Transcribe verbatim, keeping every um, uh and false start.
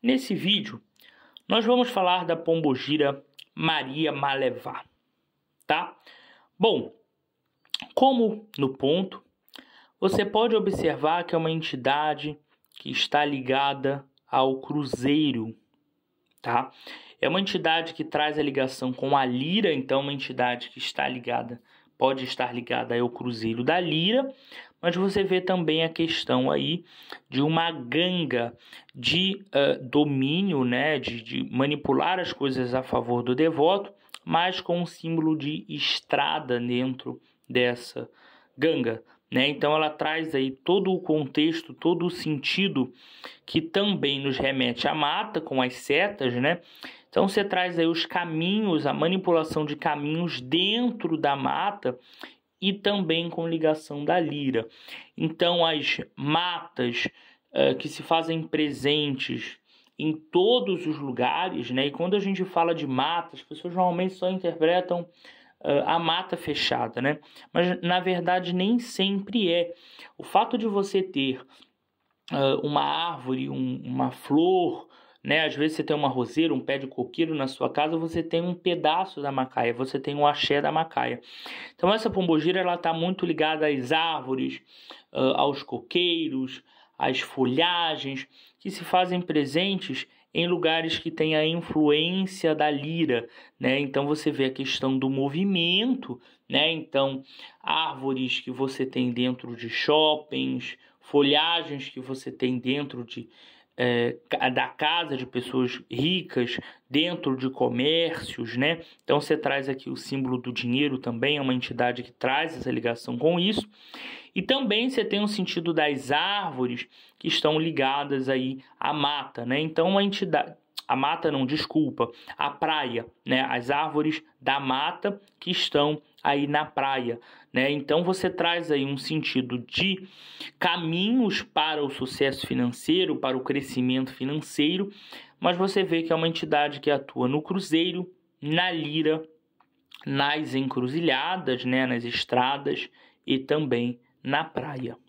Nesse vídeo, nós vamos falar da pombogira Maria Malevá, tá? Bom, como no ponto, você pode observar que é uma entidade que está ligada ao cruzeiro, tá? É uma entidade que traz a ligação com a lira, então uma entidade que está ligada, pode estar ligada ao cruzeiro da lira, mas você vê também a questão aí de uma ganga de uh, domínio, né, de, de manipular as coisas a favor do devoto, mas com um símbolo de estrada dentro dessa ganga, né? Então ela traz aí todo o contexto, todo o sentido que também nos remete à mata, com as setas, né? Então você traz aí os caminhos, a manipulação de caminhos dentro da mata e também com ligação da lira. Então as matas uh, que se fazem presentes em todos os lugares, né? E quando a gente fala de mata, as pessoas normalmente só interpretam uh, a mata fechada, né? Mas na verdade nem sempre é. O fato de você ter uh, uma árvore, um, uma flor, né? Às vezes você tem uma roseira, um pé de coqueiro na sua casa, você tem um pedaço da macaia, você tem um axé da macaia. Então essa pombogira ela está muito ligada às árvores, uh, aos coqueiros, às folhagens que se fazem presentes em lugares que têm a influência da lira, né? Então você vê a questão do movimento, né? Então árvores que você tem dentro de shoppings, folhagens que você tem dentro de É, da casa de pessoas ricas, dentro de comércios, né? Então você traz aqui o símbolo do dinheiro também, é uma entidade que traz essa ligação com isso. E também você tem o sentido das árvores que estão ligadas aí à mata, né? Então uma entidade, a mata não, desculpa, a praia, né? As árvores da mata que estão aí na praia, né? Então você traz aí um sentido de caminhos para o sucesso financeiro, para o crescimento financeiro, mas você vê que é uma entidade que atua no cruzeiro, na lira, nas encruzilhadas, né? Nas estradas e também na praia.